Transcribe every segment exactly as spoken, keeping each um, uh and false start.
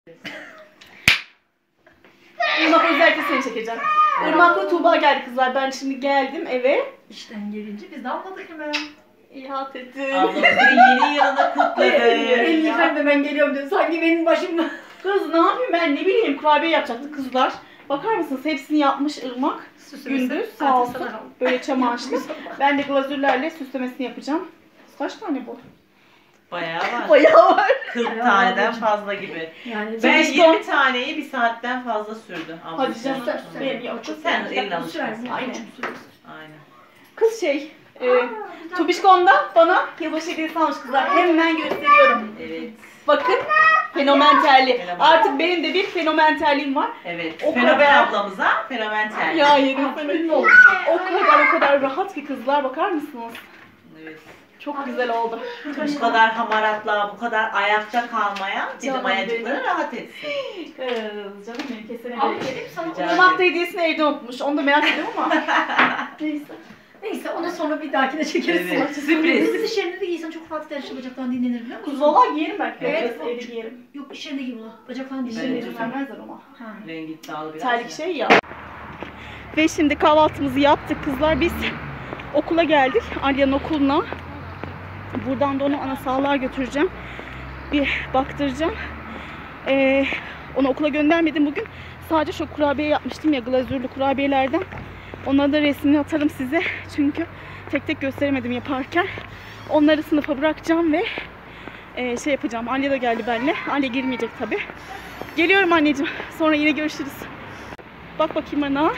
Irmak özellikle seni çekeceğim. Irmak'la Tuğba geldi kızlar. Ben şimdi geldim eve. İşten gelince biz de anladık hemen. İyi halt ettin. Ablamızın yeni yılını kutladı. Elini yıkayım da ben geliyorum diyor. Sanki benim başımda. Kız ne yapayım ben, ne bileyim, kurabiye yapacaktı kızlar. Bakar mısınız, hepsini yapmış Irmak. Gündüz sağ olsun. Böyle çam ağaçlı. Ben de glazürlerle süslemesini yapacağım. Kaç tane bu? Bayağı var. Bayağı var. kırk taneden fazla gibi. Yani Ben işte- yirmi taneyi bir saatten fazla sürdü. Hadi canım. Sen- Benim ya çok Sen güzel. elini alışmışsın. Aynen. Aynen. Kız şey, e, Tubişkom'da bana yılbaşı hediyesi almış kızlar. Hemen gösteriyorum. Evet. Bakın, fenomen terli. Fenomen. Artık benim de bir fenomen terliğim var. Evet. O Fenomen kadar- ablamıza fenomen terli. Ya yedim fenomen oldu. O kadar o kadar rahat ki kızlar, bakar mısınız? Evet. Çok güzel oldu. Bu kadar hamaratlığa, bu kadar ayakta kalmaya bizim Canım ayacıkları benim. rahat etsin. Kız canım benim, kesene Al bereket. dedim sana. Rica Irmak da hediyesini evde unutmuş. Onu da merak ediyorum ama. Neyse. Neyse onu sonra bir dahakine çekeriz. Evet, Sürpriz. sürpriz. Biz iş yerinde de giysen çok rahat ders bacaktan dinlenir biliyor musun? Kız valla giyerim belki. Evet. Evet. Evde giyerim. Yok iş yerinde giy bunu. Bacaktan Bir şey dinlenir. Evet. vermezler ona. Ha. Rengi iddialı biraz. Terlik ya. şey ya. Ve şimdi kahvaltımızı yaptık kızlar. Biz okula geldik. Alya'nın okuluna. Buradan da onu ana sağlığa götüreceğim. Bir baktıracağım. Ee, onu okula göndermedim bugün. Sadece şu kurabiye yapmıştım ya, glazürlü kurabiyelerden. Ona da resmini atarım size. Çünkü tek tek gösteremedim yaparken. Onları sınıfa bırakacağım ve e, şey yapacağım. Alya da geldi benimle. Alya girmeyecek tabii. Geliyorum anneciğim. Sonra yine görüşürüz. Bak bakayım bana.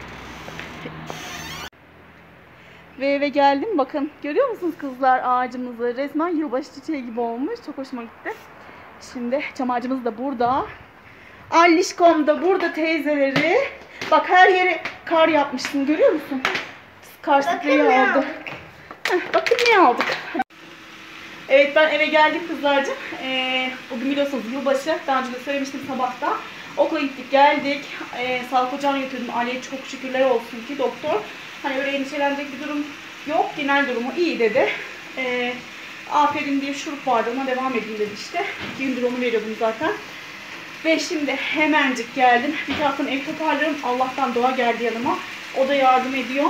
Ve eve geldim. Bakın görüyor musunuz kızlar ağacımızı? Resmen yılbaşı çiçeği gibi olmuş. Çok hoşuma gitti. Şimdi çam ağacımız da burada. Allişkom da burada teyzeleri. Bak her yere kar yapmışsın, görüyor musun? Kar spreyi aldı. Heh, bakın ne aldık. Evet, ben eve geldim kızlarcığım. Ee, bugün biliyorsunuz yılbaşı. Daha önce de söylemiştim sabahta. Okula gittik geldik. Ee, sağlık ocağına götürdüm. Ali'ye çok şükürler olsun ki doktor. Hani öyle endişelenecek bir durum yok. Genel durumu iyi dedi. Ee, aferin diye şurup vardı, ona devam edin dedi işte. İki gündür onu veriyordum zaten. Ve şimdi hemencik geldim. Bir taraftan ev toparlıyorum. Allah'tan Doğa geldi yanıma. O da yardım ediyor.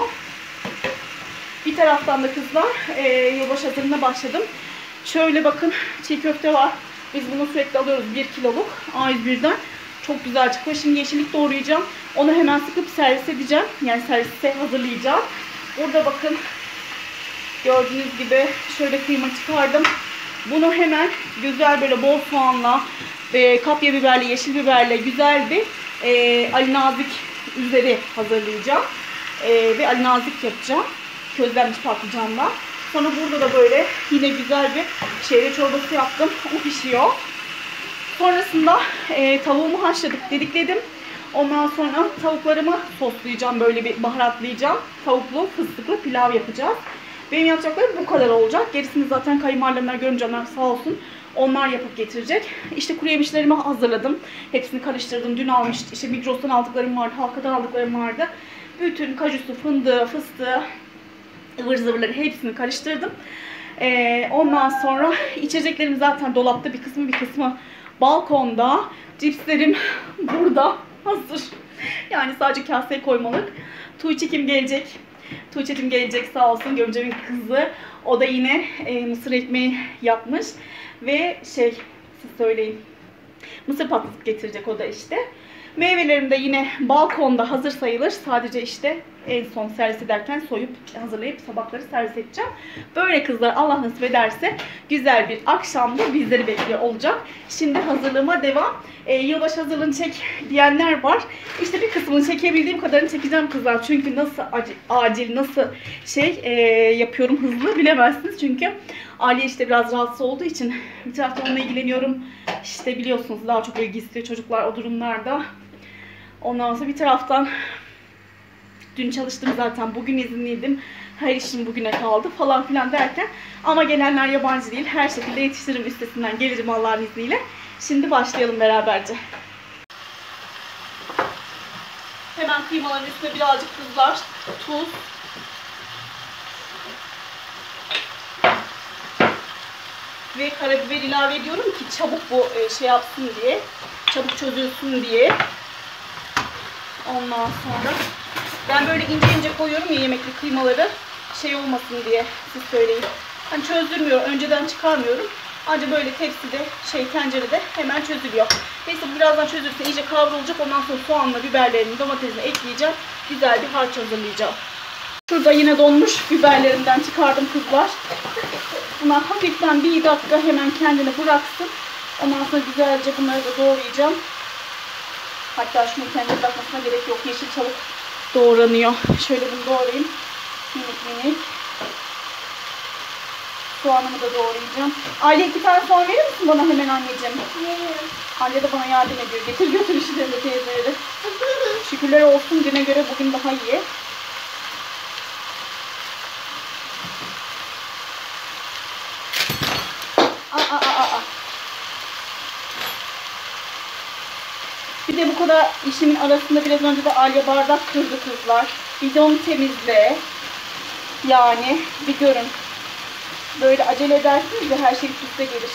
Bir taraftan da kızlar e, yılbaşı hazırlığına başladım. Şöyle bakın, çiğ köfte var. Biz bunu sürekli alıyoruz, bir kiloluk A yüz birden. Çok güzel çıkıyor. Şimdi yeşillik doğrayacağım. Onu hemen sıkıp servis edeceğim. Yani servise hazırlayacağım. Burada bakın, gördüğünüz gibi şöyle kıyma çıkardım. Bunu hemen güzel böyle bol soğanla, e, kapya biberle, yeşil biberle güzel bir e, Ali Nazik üzeri hazırlayacağım. E, ve Ali Nazik yapacağım. Közlenmiş patlıcanla. Sonra burada da böyle yine güzel bir şehriye çorbası yaptım. O pişiyor. Sonrasında e, tavuğumu haşladık, dedikledim. Ondan sonra tavuklarımı soslayacağım, böyle bir baharatlayacağım. Tavuklu, fıstıklı pilav yapacağız. Benim yapacaklarım bu kadar olacak. Gerisini zaten kayınvalidemler, görümcemler sağ olsun, onlar yapıp getirecek. İşte kuru yemişlerimi hazırladım. Hepsini karıştırdım. Dün almıştım. İşte Migros'tan aldıklarım vardı, Halka'dan aldıklarım vardı. Bütün kajusu, fındığı, fıstığı, ıvır zıvırları hepsini karıştırdım. Ee, ondan sonra içeceklerim zaten dolapta, bir kısmı bir kısmı balkonda. Cipslerim burada hazır. Yani sadece kaseye koymalık. Tuğçe'kim gelecek. Tuğçe'cim gelecek sağ olsun, görümcemin kızı. O da yine e, mısır ekmeği yapmış. Ve şey, siz söyleyin, mısır patlatıp getirecek o da işte. Meyvelerim de yine balkonda hazır sayılır. Sadece işte en son servis ederken soyup hazırlayıp sabahları servis edeceğim. Böyle kızlar, Allah nasip ederse güzel bir akşamda bizleri bekliyor olacak. Şimdi hazırlığıma devam. Ee, yılbaşı hazırlığını çek diyenler var. İşte bir kısmını çekebildiğim kadarını çekeceğim kızlar. Çünkü nasıl acil, acil nasıl şey e, yapıyorum hızlı bilemezsiniz. Çünkü Aliye işte biraz rahatsız olduğu için bir taraftan onunla ilgileniyorum. İşte biliyorsunuz daha çok ilgi istiyor çocuklar o durumlarda. Ondan sonra bir taraftan dün çalıştım zaten, bugün izinliydim. Her işim bugüne kaldı falan filan derken, ama gelenler yabancı değil. Her şekilde yetiştiririm, üstesinden gelirim Allah'ın izniyle. Şimdi başlayalım beraberce. Hemen kıymaların üstüne birazcık tuzlar, tuz. Ve karabiber ilave ediyorum ki çabuk bu şey yapsın diye. çabuk çözülsün diye. Ondan sonra ben böyle ince ince koyuyorum ya yemekli kıymaları, şey olmasın diye siz söyleyin. Hani çözdürmüyorum, önceden çıkarmıyorum. Ancak böyle tepside, şey tencerede hemen çözülüyor. Neyse bu birazdan çözülürse iyice kavrulacak. Ondan sonra soğanla, biberlerini, domatesini ekleyeceğim. Güzel bir harç hazırlayacağım. Şurada yine donmuş biberlerimden çıkardım kızlar. Buna hafiften bir dakika hemen kendini bıraksın. Ondan sonra güzelce bunları da doğrayacağım. Hatta şunu kendine bırakmasına gerek yok. Yeşil çabuk doğranıyor. Şöyle bunu doğrayayım. Minik minik. Soğanımı da doğrayacağım. Aile iki tane soğan verir misin bana hemen anneciğim? Veririm. Anne de bana yardım ediyor. Getir götür işlerini teyzeleri. Şükürler olsun düne göre bugün daha iyi. Aa, aa, aa, aa. Bir de bu kadar işimin arasında biraz önce de Alya bardak kırdı kızlar. Bidon temizle. Yani bir görün. Böyle acele edersiniz de her şey üst üste gelir.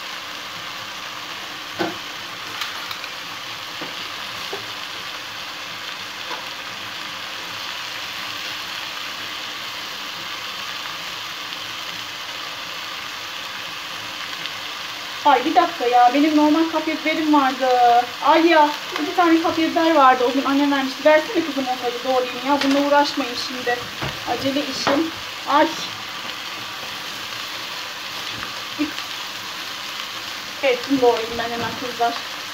Ay bir dakika ya, benim normal kapya biberim vardı. Ay ya, iki tane kapya biber vardı. O gün annem vermişti. Versene kızım onları doğrayayım ya. Bununla uğraşmayın şimdi. Acele işim. Ay. Evet, bunu doğrayayım ben hemen kızlar.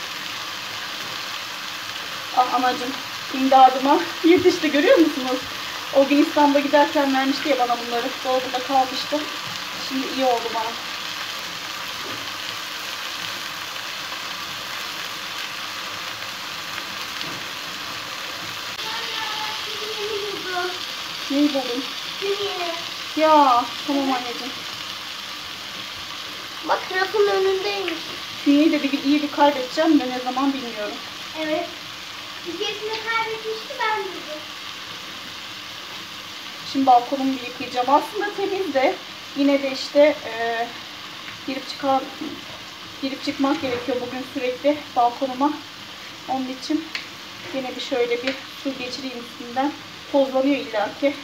Ah anacığım, imdadıma yetişti, görüyor musunuz? O gün İstanbul'a giderken vermişti ya bana bunları. Dolabında kalmıştı. Şimdi iyi oldu bana. Neyi buldun? Ya tamam anneciğim. Bak rafın önündeymiş. Künyeyi de bir gün iyi bir kaybedeceğim de ne zaman bilmiyorum. Evet. Bir keresinde kaybetmişti ben de. Şimdi balkonumu bir yıkayacağım. Aslında temiz de yine de işte e, girip çıkan girip çıkmak gerekiyor bugün sürekli balkonuma. Onun için yine bir şöyle bir su geçireyim üstünden. Tozlanıyor illaki.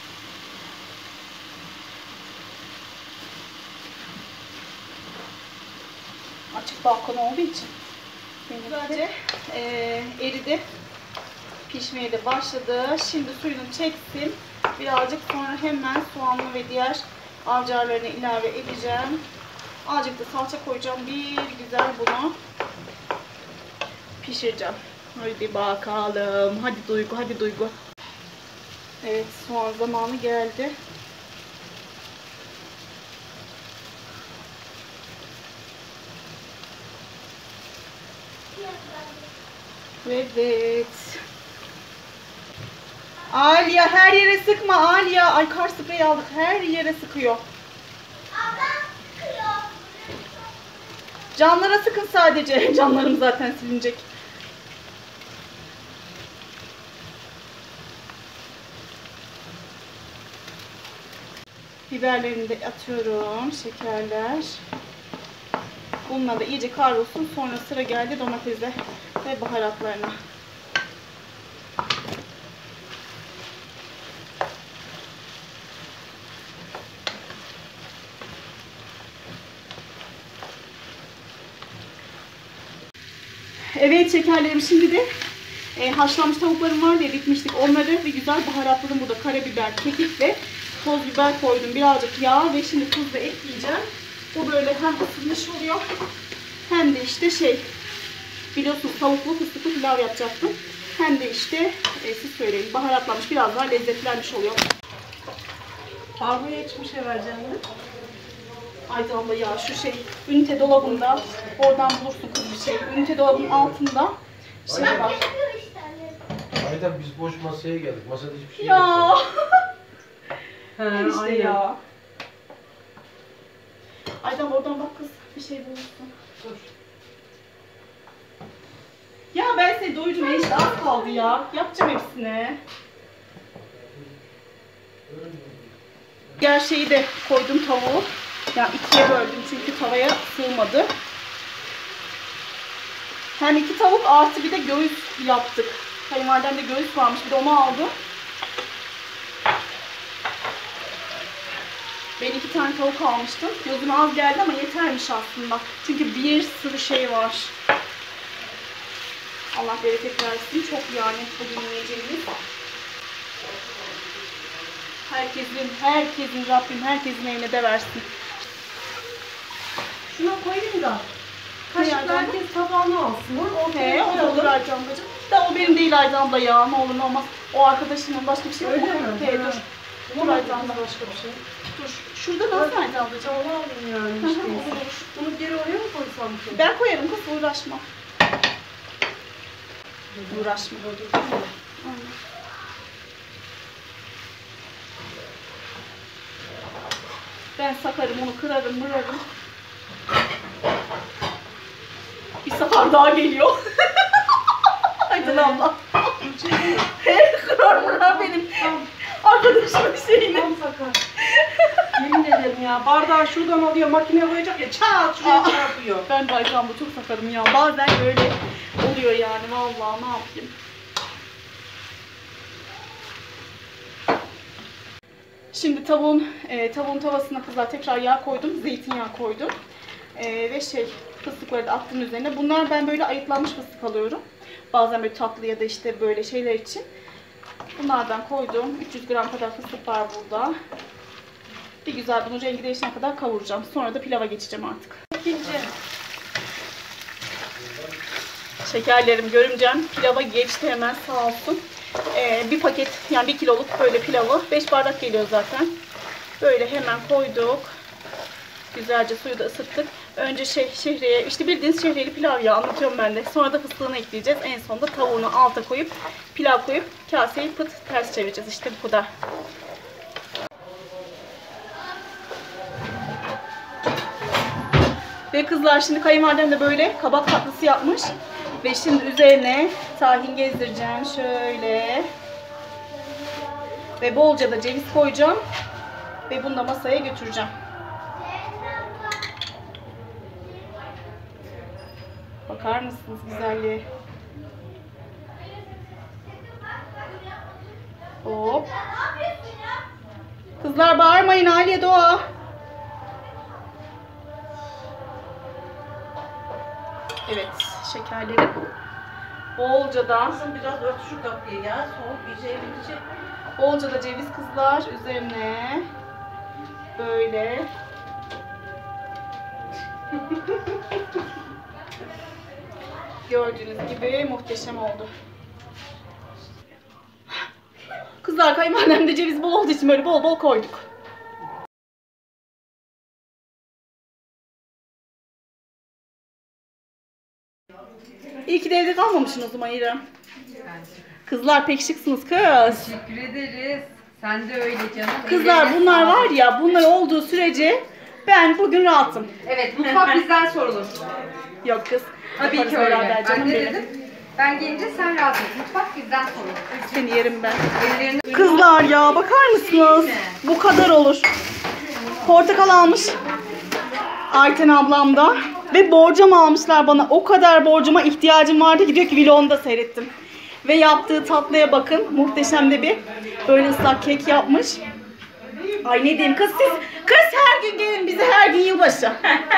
Açık balkon olduğu için. Güzelce e, eridi. Pişmeye de başladı. Şimdi suyunu çeksin. Birazcık sonra hemen soğanlı ve diğer avcarlarını ilave edeceğim. Azıcık da salça koyacağım. Bir güzel bunu pişireceğim. Hadi bakalım. Hadi Duygu, hadi Duygu. Evet, soğan zamanı geldi. Evet. Aliya her yere sıkma Aliya. Ay kar spreyi aldık. Her yere sıkıyor. Camlara sıkın sadece. Camlarım zaten silinecek. Biberlerini de atıyorum. Şekerler. Bununla da iyice kavrulsun. Sonra sıra geldi domatese ve baharatlarına. Evet şekerlerim, şimdi de e, haşlanmış tavuklarım var diye bitmiştik. Onları bir güzel baharatladım. Burada karabiber, kekik ve toz biber koydum. Birazcık yağ ve şimdi tuz da ekleyeceğim. Bu böyle hem ısınmış oluyor hem de işte şey, biliyorsunuz tavuklu fıstıklı pilav yapacaktım. Hem de işte e, siz söyleyin, baharatlanmış, biraz daha lezzetlenmiş oluyor. Parmağını içmişe vereceğim mi? Ay abla ya, şu şey ünite dolabında, oradan bulursun kız bir şey. Ünite dolabının altında şey var. Aydan biz boş masaya geldik. Masada hiçbir şey Ya. yok. He, işte aynen. ya. Aydan oradan bak kız, bir şey bulursun. Dur. Ya ben seni doyurum, işte az kaldı ya. Yapacağım hepsini. Diğer şeyi de koydum, tavuğu. Yani ikiye böldüm çünkü tavaya sığmadı. Hem iki tavuk artı bir de göğüs yaptık. Kayınvalidemde göğüs varmış, bir de onu aldım. Ben iki tane tavuk almıştım. Gözüme az geldi ama yetermiş aslında. Çünkü bir sürü şey var. Allah bereket versin. Çok yani bugün yiyeceğimiz. Herkesin, herkesin Rabbim herkesin eline de versin. Şuna koyayım da. Kaşıkla herkes tabağını alsın. He, o da olur Ayten ablacığım. Da o benim değil Ayten abla ya. Ne olur ne olmaz. O arkadaşımın başka bir şey yok. Öyle mi? He, dur. Dur Ayten abla. Başka bir şey. Dur. Şurada nasıl Ayten ablacığım? Onu alayım yani Hı hı, işte. olur, olur. Bunu geri oraya mı koysam ki? Ben koyarım kız, uğraşma. Uğraşma. Aynen. Ben sakarım, onu kırarım, mırarım. Bir sakar daha geliyor. Ayten abla. He, kırar mırar benim. Arkadaşımın şeyini. Tam sakar. Yemin ederim ya. Bardağı şuradan alıyor, makineye koyacak ya. Çat şuraya çarpıyor. Ben de Ayten abla çok sakarım ya. Bazen böyle oluyor yani. Vallahi ne yapayım. Şimdi tavuğun e, tavuğun tavasına kızlar tekrar yağ koydum, zeytinyağı koydum e, ve şey fıstıkları da attım üzerine. Bunlar ben böyle ayıtlanmış fıstık alıyorum. Bazen böyle tatlı ya da işte böyle şeyler için. Bunlardan koydum. üç yüz gram kadar fıstık var burada. Bir güzel bunun rengi değişene kadar kavuracağım. Sonra da pilava geçeceğim artık. İkinci şekerlerim, görümcem pilava geçti hemen sağ olsun. Ee, bir paket yani bir kiloluk böyle pilavı beş bardak geliyor zaten. Böyle hemen koyduk. Güzelce suyu da ısıttık. Önce şey şehriye, işte bildiğiniz şehriyeli pilav ya, anlatıyorum ben de. Sonra da fıstığını ekleyeceğiz. En sonunda tavuğunu alta koyup pilav koyup kaseyi pıt ters çevireceğiz. İşte bu kadar. Ve kızlar şimdi kayınvalidem de böyle kabak tatlısı yapmış. Ve şimdi üzerine tahin gezdireceğim şöyle. Ve bolca da ceviz koyacağım. Ve bunu da masaya götüreceğim. Bakar mısınız güzelliğe? Hop. Kızlar bağırmayın, Aliye Doğa. Evet, şekerleri bolca da Kızım biraz ört şu kapıyı ya. Soğuk iyice bitecek. bolca da ceviz kızlar üzerine böyle. Gördüğünüz gibi muhteşem oldu. Kızlar kayınvalidemde ceviz bol olduğu için böyle bol bol koyduk. İyi ki de evde kalmamışsın o zaman İrem. Kızlar pek şıksınız kız. Teşekkür ederiz. Sen de öyle canım. Kızlar Ellerine bunlar sağlık. var ya, bunlar olduğu sürece ben bugün rahatım. Evet, mutfak bizden sorulur. Yok kız. Tabii yaparız ki öyle. beraber canım Ben de benim. dedim. Ben gelince sen rahat ol. Mutfak bizden sorulur. Seni yerim ben. Ellerini... Kızlar ya bakar mısınız? Bu kadar olur. Portakal almış Ayten ablam da. Ve borcam almışlar bana. O kadar borcuma ihtiyacım vardı ki diyor ki vlogunda seyrettim. Ve yaptığı tatlıya bakın. Muhteşem de bir böyle ıslak kek yapmış. Ay ne diyeyim kız siz. Kız her gün gelin bize, her gün yılbaşı.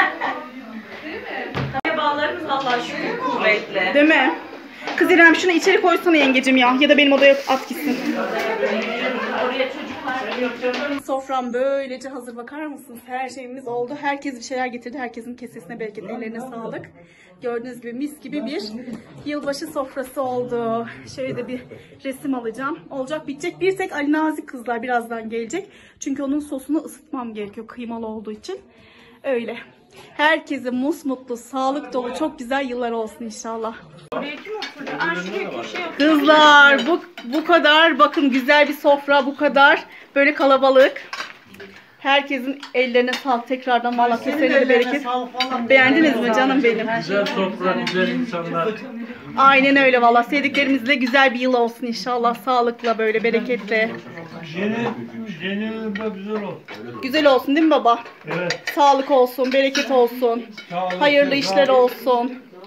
Bağlarımız Allah'a şükür kuvvetli. Değil mi? Kız İrem şunu içeri koysana yengecim ya. Ya da benim odaya at gitsin. Oraya çocuklar. Sofram böylece hazır, bakar mısınız? Her şeyimiz oldu. Herkes bir şeyler getirdi. Herkesin kesesine bereket, ellerine sağlık. Gördüğünüz gibi mis gibi bir yılbaşı sofrası oldu. Şöyle de bir resim alacağım. Olacak bitecek. Bir tek Ali Nazik kızlar birazdan gelecek. Çünkü onun sosunu ısıtmam gerekiyor kıymalı olduğu için. Öyle. Herkese musmutlu, sağlık dolu, çok güzel yıllar olsun inşallah. Oraya kim oturdu? Aa şuraya köşeye oturdu. Kızlar bu bu kadar, bakın güzel bir sofra, bu kadar böyle kalabalık. Herkesin ellerine sağlık tekrardan, valla kesene de bereket. Beğendiniz mi canım benim? Güzel sofra, güzel insanlar. Aynen öyle valla, sevdiklerimizle güzel bir yıl olsun inşallah, sağlıkla böyle bereketle. Yeni, yeni yılda güzel olsun. Güzel olsun değil mi baba? Evet. Sağlık olsun, bereket olsun, Sağlık, hayırlı işler sağlık. olsun.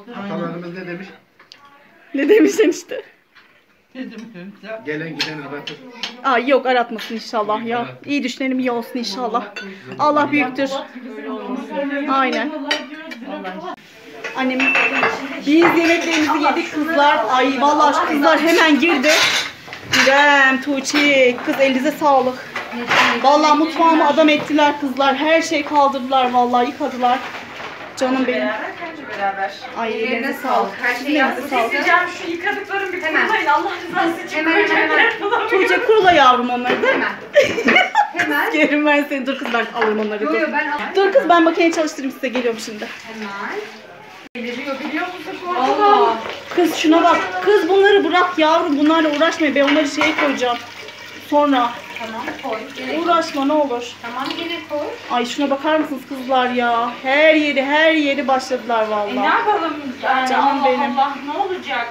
Atalarımız ne demiş? Ne demişsin işte? Gelen giden aratır. Ay yok aratmasın inşallah ya. İyi düşünelim iyi olsun inşallah. Allah büyüktür. Aynen. Annem biz yemeklerimizi yedik kızlar. Ay vallahi şu kızlar hemen girdi. İrem, Tuğçe, kız elinize sağlık. Vallahi mutfağımı adam ettiler kızlar. Her şey kaldırdılar vallahi yıkadılar. Canım benim. Beraber, bence beraber. Ay Ellerine ellerine sağlık. sağlık. Her şey Ellerinize yaptı. sağlık. Diyeceğim şu yıkadıklarım bir Hemen. kurmayın Allah rızası için. Hemen hemen hemen. Tuğçe kurula yavrum onları da. Hemen. Hemen. Yerim ben seni. Dur kız ben alırım onları. Yo Dur. yo ben alayım. Dur kız ben makineyi çalıştırayım size geliyorum şimdi. Hemen. Deliriyor biliyor musun? Allah. Kız şuna bak. Kız bunları bırak yavrum. Bunlarla uğraşma. Ben onları şeye koyacağım. Sonra. Tamam koy. Gene koy. Uğraşma ne olur. Tamam gene koy. Ay şuna bakar mısınız kızlar ya? Her yeri her yeri başladılar vallahi. E ne yapalım yani Canım Allah benim. Allah ne olacak?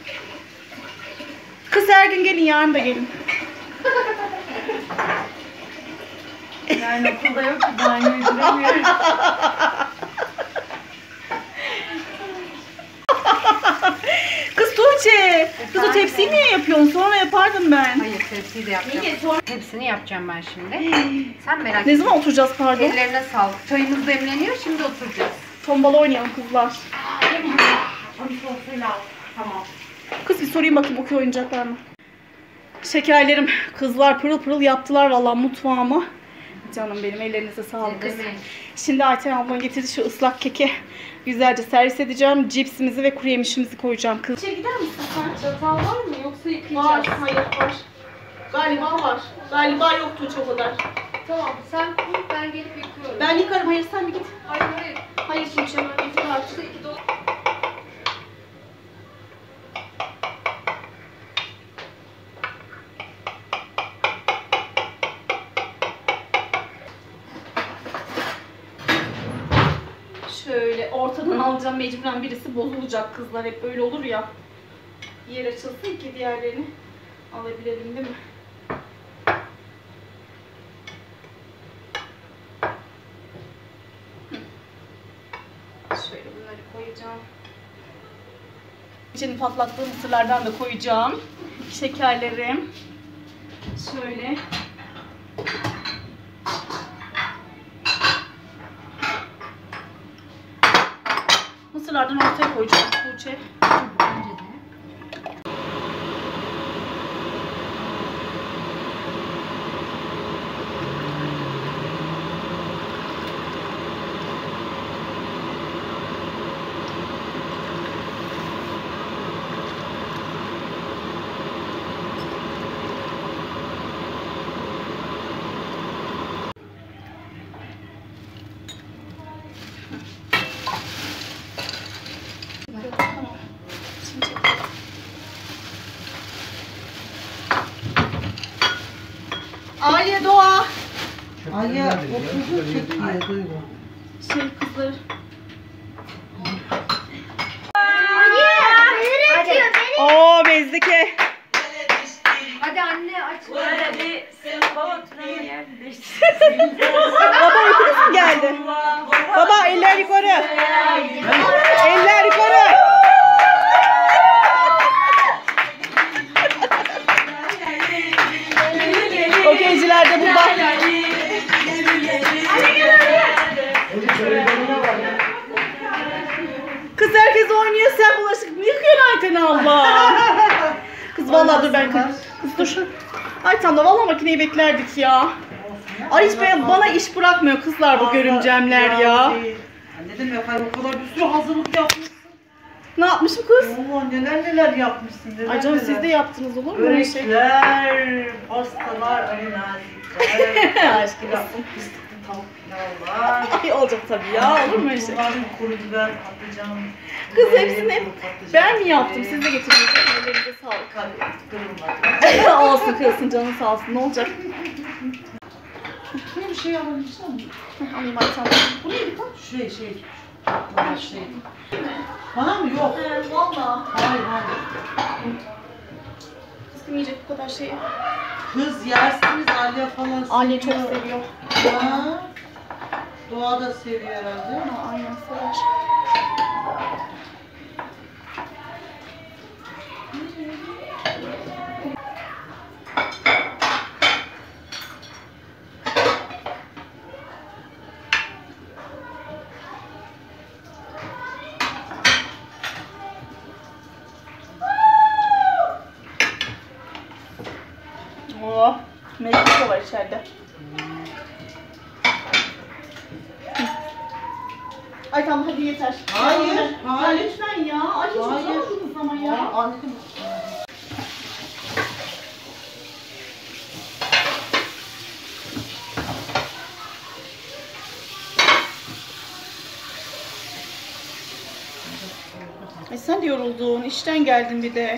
Kız her gün gelin yarın da gelin. Yani okulda yok ki daha yüzdüremiyorum. Kız Tuğçe. Kız o tepsiyi niye yapıyorsun? Sonra yapardım ben. Hayır tepsiyi de yapacağım. Niye sonra? Hepsini yapacağım ben şimdi. Sen merak Ne etme. zaman oturacağız pardon? Ellerine sağlık. Çayımız demleniyor şimdi oturacağız. Tombala oynayalım kızlar. Tamam. Kız bir sorayım bakayım okey oynayacaklar mı? Şekerlerim kızlar pırıl pırıl yaptılar vallahi mutfağımı. Canım benim ellerinize sağlık kız. demek? Şimdi Ayten ablam getirdi şu ıslak keki. Güzelce servis edeceğim. Cipsimizi ve kuru yemişimizi koyacağım kız. İçeri gider misin sen? Çatal var mı yoksa yıkayacağız? Var, hayır var. Galiba var. Galiba yoktu çok kadar. Tamam sen koy ben gelip yıkıyorum. Ben yıkarım hayır sen bir git. Hayır hayır. Hayır Tuğçe ben getir artık. İki dolu. Şöyle ortadan alacağım mecburen birisi bozulacak kızlar hep böyle olur ya. Yer açılsın ki diğerlerini alabilelim değil mi? Hı. Şöyle bunları koyacağım. İçini patlattığım mısırlardan da koyacağım. Şekerlerim. Şöyle. Mısırlardan ortaya koyacağım Tuğçe. Bence de. Tamam. Şimdi Aliye Doğa. Aliye oturdu çekiyor duygu. Şey kızlar. Neler atıyor beni? Oo bezdeke. Hadi anne aç. Böyle bir baba oturma yer değiştir. Baba uykunuz mu geldi? Baba eller yukarı. Eller yukarı. Okeyciler de burada. Kız herkes oynuyor sen bulaşık mı yıkıyorsun Ayten abla? Kız vallahi dur ben kız. Kız dur. Ayten abla vallahi makineyi beklerdik ya. Ay hiç be- bana iş bırakmıyor kızlar bu görümcemler ya. Ne demek hayır o kadar bir sürü hazırlık yapmışsın. Ne yapmışım kız? Allah neler neler yapmışsın. Neler Ay canım neler. siz de yaptınız olur mu öyle şey? Börekler, pastalar, Ali nazikler. Aşkım olsun. Fıstıklı tavuk pilavlar. Ay olacak tabii ya olur mu öyle şey? Bunların kuru biber, patlıcan. Kız böreği, hepsini kuru patlıcan ben mi yaptım? böreği. Siz de getirdiniz. Ellerinize sağlık. Tabii, kırılmadı. Olsun kırılsın canın sağ olsun ne olacak? Şöyle bir şey alabilsem mi? Heh, alayım Ayten. Bu neydi kız? Şey şey. Bana şey. Bana mı? Yok. He valla. Hayır hayır. Kız kim yiyecek bu kadar şeyi? Kız yersiniz Aliye falan Aliye çok seviyor. seviyor. Ha? Doğa da seviyor herhalde. Ha, aynen sever. Mekik de var içeride. Ay tamam hadi yeter. Hayır, Ya, hayır. lütfen ya. Ay hiç Hayır. uzamadınız ama ya. Anladım. Ay sen de yoruldun. İşten geldin bir de.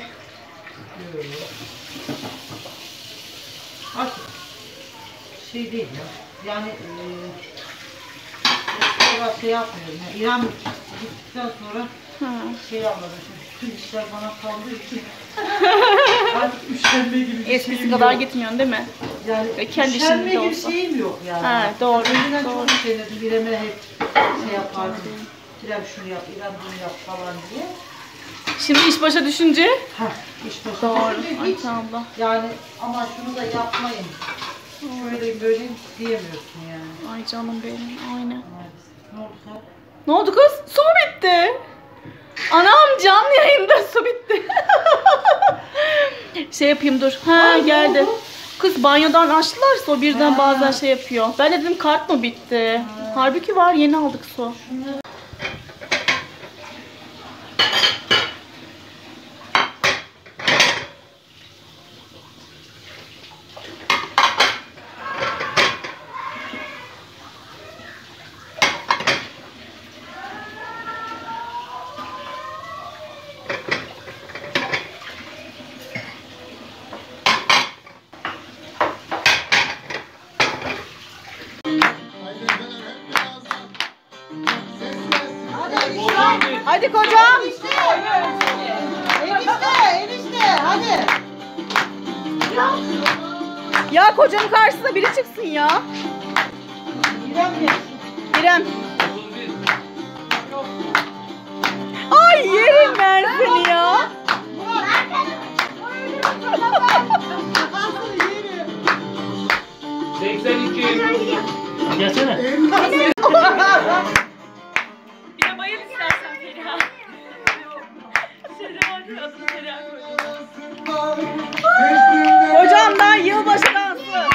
Artık şey değil ya. Yani eee sonra şey yapmıyorum. Yani İrem gittikten sonra Ha. şey anladım. Şimdi bütün işler bana kaldığı için artık üşenme gibi bir Eskisi şeyim kadar yok. gitmiyorsun değil mi? Yani Ve kendi üşenme işinde gibi olsa. şeyim yok yani. Ha, doğru, Önceden doğru. çok üşenirdim. İrem'e hep şey yapardım. İrem şunu yap, İrem bunu yap falan diye. Şimdi iş başa düşünce. Heh, iş başa Doğru. düşünce Ay hiç abla. yani ama şunu da yapmayın. Şöyle böyle diyemiyorsun yani. Ay canım benim. Aynen. Maalesef. Ne oldu sen? Ne oldu kız? Su mu bitti? Anam canlı yayında su bitti. Şey yapayım dur. Ha geldi. Kız banyodan açtılar su birden Ha. bazen şey yapıyor. Ben de dedim kart mı bitti? Halbuki var yeni aldık su. Hadi kocam. Enişte, enişte, hadi. Ya kocamın karşısına biri çıksın ya. İrem ne? İrem. Ay yerim ben seni ya. seksen iki. Gelsene. Bir de bayıl istersen Feriha. Adını Feriha koydum. Hocamdan yılbaşı dansı.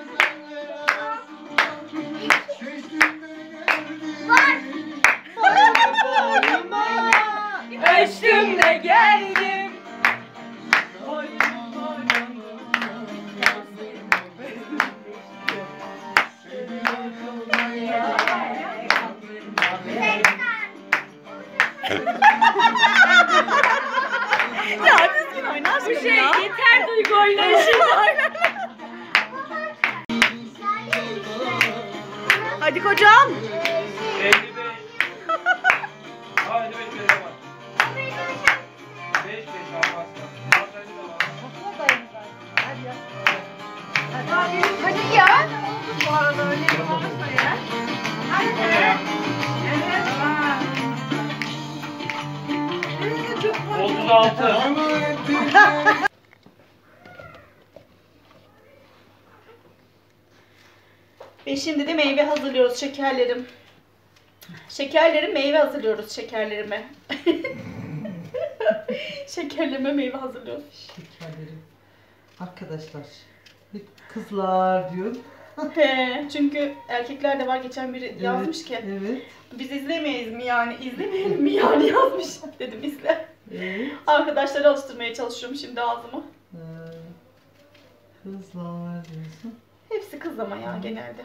Ölçtüm de geldim. Ya düzgün oynarsın ya. Bu şey yeter duygu oynayışı. Hadi kocam. elli beş. Aa elli beş beş var. beş beş almazsan. Hadi ya. Bu arada öyle olmazsa ya. Hadi. Evet. otuz altı. Ve şimdi de meyve hazırlıyoruz şekerlerim. Şekerlerim meyve hazırlıyoruz şekerlerime. Şekerlerime meyve hazırlıyoruz. Şekerlerim. Arkadaşlar, hep kızlar diyor. He, çünkü erkekler de var geçen biri yazmış ki Evet. biz izlemeyiz mi yani izlemeyelim mi yani yazmış. Dedim izle. Evet. Arkadaşları alıştırmaya çalışıyorum şimdi ağzımı. Ee, kızlar diyorsun. Hepsi kız ama ya genelde.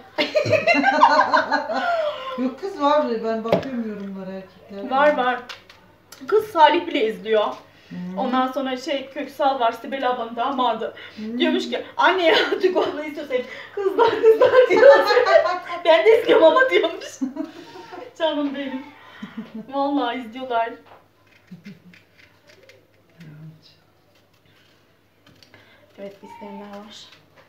Yok kız var, ben bakıyorum yorumlara erkekler. Var var. Kız Salih bile izliyor. Hmm. Ondan sonra şey Köksal var, Sibel ablanın damadı. Hmm. Diyormuş ki anne ya Türk abla istiyorsa hep kızlar kızlar diyor. Ben de izliyorum ama diyormuş. Canım benim. Vallahi izliyorlar. Evet izleyenler var.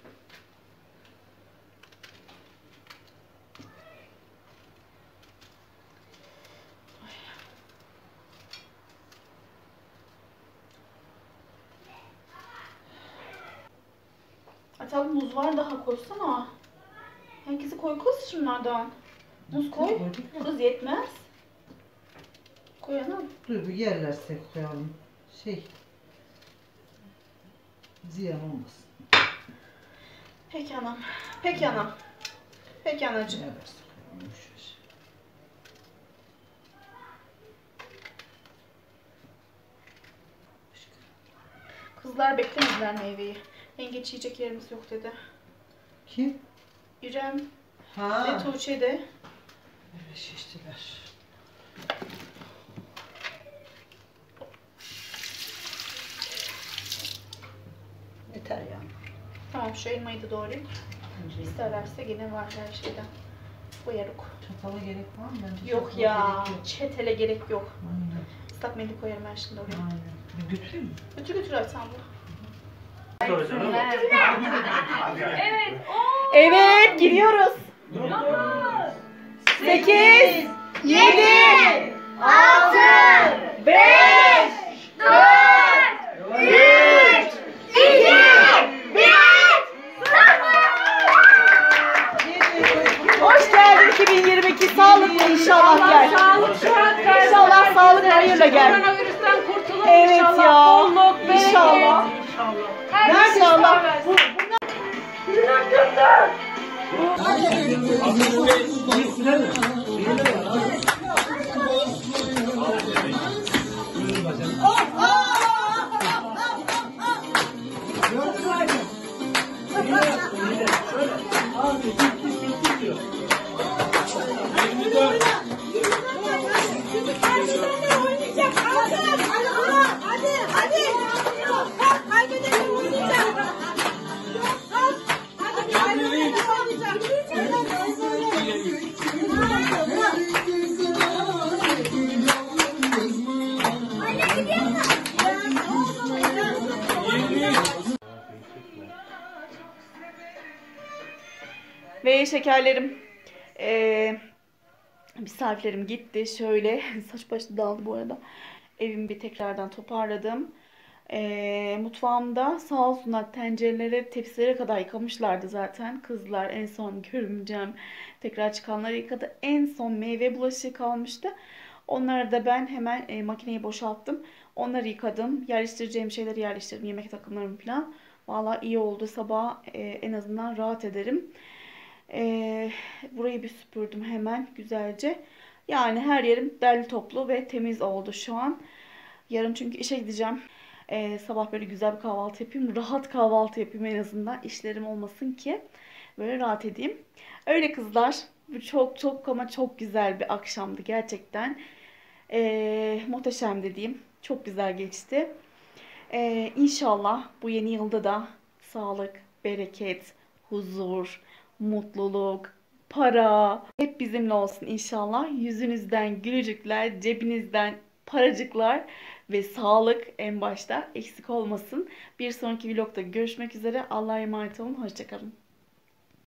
Ata muz var daha koysana. Herkese koy kız şunlardan. Muz koy. Kız yetmez. Koy anam. Dur bir yerlerse koyalım. Şey. Ziyan olmasın. Peki anam. Peki anam. Peki anacığım. Kızlar beklemediler meyveyi. Yengeç yiyecek yerimiz yok dedi. Kim? İrem Ha. ve Tuğçe de. Evet, şiştiler. Yeter ya. Tamam şu elmayı da doğrayayım. İsterlerse gene var her şeyden. Koyarız. Çatala gerek var mı? Bence Yok çatala ya. gerek yok. Çetele gerek yok. Aynen. Islak mendil koyarım ben şimdi oraya. Aynen. Bir götüreyim mi? Götür götür at sen bunu. Evet. Evet gidiyoruz. sekiz, yedi, altı, beş, dört, üç, iki, bir. Hoş geldin iki bin yirmi iki. Sağlıklı inşallah gel. Sağlık, sıhhat, gayret. İnşallah sağlık hayırla gel. Koronavirüsten kurtulun Evet inşallah. ya. Bolluk, bereket. İnşallah. Herkes İnşallah. versin. Ve şekerlerim, ee, misafirlerim gitti. Şöyle saç başı dağıldı bu arada. Evimi bir tekrardan toparladım. Ee, mutfağımda sağ olsunlar tencerelere, tepsilere kadar yıkamışlardı zaten. Kızlar en son görümcem tekrar çıkanları yıkadı. En son meyve bulaşığı kalmıştı. Onları da ben hemen e, makineyi boşalttım. Onları yıkadım. Yerleştireceğim şeyleri yerleştirdim. Yemek takımlarımı falan. Vallahi iyi oldu. Sabah e, en azından rahat ederim. Ee, burayı bir süpürdüm hemen güzelce. Yani her yerim derli toplu ve temiz oldu şu an. Yarın çünkü işe gideceğim. Ee, sabah böyle güzel bir kahvaltı yapayım. Rahat kahvaltı yapayım en azından. İşlerim olmasın ki. Böyle rahat edeyim. Öyle kızlar. Bu çok çok ama çok güzel bir akşamdı gerçekten. Ee, muhteşem dediğim. Çok güzel geçti. Ee, İnşallah bu yeni yılda da sağlık, bereket, huzur, mutluluk, para hep bizimle olsun inşallah. Yüzünüzden gülücükler, cebinizden paracıklar ve sağlık en başta eksik olmasın. Bir sonraki vlogda görüşmek üzere. Allah'a emanet olun. Hoşça kalın.